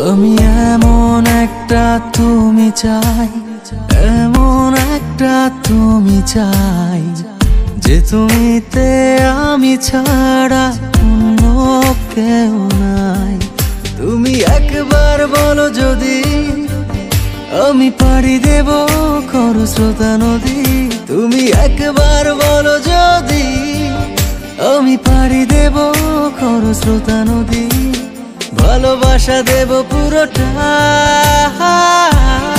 আমি এমন একটা তুমি চাই, এমন একটা তুমি চাই, যে তুমিতে আমি ছাড়া অন্য কেউ নাই। তুমি একবার বলো যদি আমি পাড়ি দেব খরস্রোতা নদী। তুমি একবার বলো যদি আমি পাড়ি দেব খরস্রোতা নদী। ভালোবাসা দেব পুরোটা।